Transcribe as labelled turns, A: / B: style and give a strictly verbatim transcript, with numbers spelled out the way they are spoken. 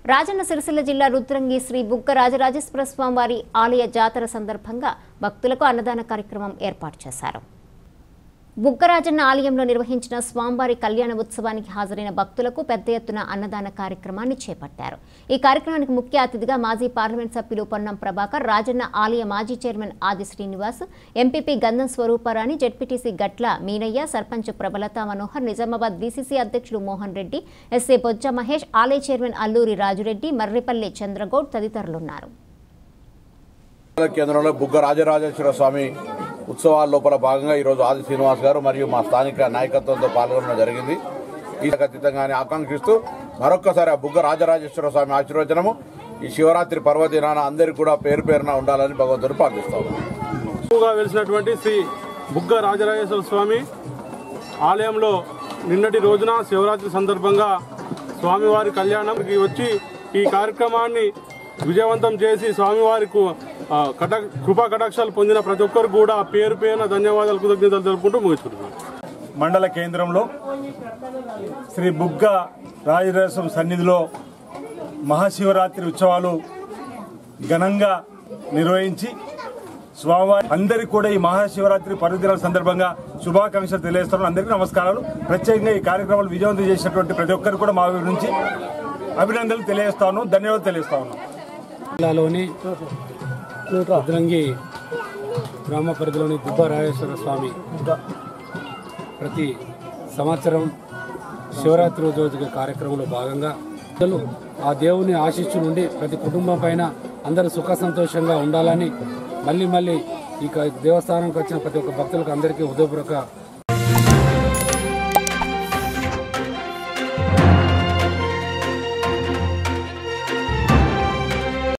A: రాజన్న సిరిసిల్ల జిల్లా రుద్రంగి శ్రీ బుగ్గ రాజరాజేశ్వర స్వామి వారి ఆలయ జాతర సందర్భంగా భక్తులకు అన్నదాన కార్యక్రమం ఏర్పాటు చేశారు. బుగ్గరాజన్న ఆలయంలో నిర్వహించిన స్వామివారి కళ్యాణ ఉత్సవానికి హాజరైన భక్తులకు పెద్ద ఎత్తున అన్నదాన కార్యక్రమాన్ని చేపట్టారు. ఈ కార్యక్రమానికి ముఖ్య అతిథిగా మాజీ పార్లమెంట్ సభ్యులు పొన్నం ప్రభాకర్, రాజన్న ఆలయ మాజీ చైర్మన్ ఆది శ్రీనివాస్, ఎంపీపీ గంధం స్వరూపారాణి, జెడ్పీటీసీ గట్ల మీనయ్య, సర్పంచ్ ప్రభలతా మనోహర్, నిజామాబాద్ డీసీసీ అధ్యక్షుడు మోహన్ రెడ్డి, ఎస్ఏ బొజ్జ మహేష్, ఆలయ చైర్మన్ అల్లూరి రాజురెడ్డి, మర్రిపల్లి చంద్రగౌడ్ తదితరులున్నారు.
B: కేంద్రంలో బుగ్గ రాజరాజేశ్వర స్వామి ఉత్సవాల లోపల భాగంగా ఈరోజు ఆది శ్రీనివాస్ గారు మరియు మా స్థానిక నాయకత్వంతో పాల్గొనడం జరిగింది. ఈ ఖచ్చితంగానే ఆకాంక్షిస్తూ మరొక్కసారి ఆ బుగ్గ రాజరాజేశ్వర స్వామి ఆశీర్వచనము ఈ శివరాత్రి పర్వదినాన అందరికీ కూడా పేరు పేరున ఉండాలని భగవంతుడు ప్రార్థిస్తాము.
C: వెలిసినటువంటి శ్రీ బుగ్గ రాజరాజేశ్వర స్వామి ఆలయంలో నిన్నటి రోజున శివరాత్రి సందర్భంగా స్వామివారి కళ్యాణంకి వచ్చి ఈ కార్యక్రమాన్ని విజయవంతం చేసి స్వామివారికి కట కృపా కటాక్షాలు పొందిన ప్రతి ఒక్కరు కూడా పేరు పేరున ధన్యవాదాలు కృతజ్ఞతలు తెలుపుకుంటూ ముగించుకుంటున్నాను.
D: మండల కేంద్రంలో శ్రీ బుగ్గ రాజరాజేశ్వర సన్నిధిలో మహాశివరాత్రి ఉత్సవాలు ఘనంగా నిర్వహించి స్వామివారి అందరికీ కూడా ఈ మహాశివరాత్రి పర్వదినాల సందర్భంగా శుభాకాంక్షలు తెలియజేస్తున్నాను. అందరికీ నమస్కారాలు. ప్రత్యేకంగా ఈ కార్యక్రమాలు విజయవంతం చేసినటువంటి ప్రతి ఒక్కరు కూడా మా నుంచి అభినందనలు తెలియజేస్తాను, ధన్యవాదాలు తెలియజేస్తా ఉన్నాను.
E: జిల్లాలోని రుద్రంగి గ్రామ పరిధిలోని బుగ్గ రాజేశ్వర స్వామి ప్రతి సంవత్సరం శివరాత్రి రోజు కార్యక్రమంలో భాగంగా ఆ దేవుని ఆశీస్సు నుండి ప్రతి కుటుంబం పైన అందరూ సుఖ సంతోషంగా ఉండాలని మళ్ళీ మళ్ళీ ఈ దేవస్థానానికి వచ్చిన ప్రతి ఒక్క భక్తులకు అందరికీ హృదయపూర్వక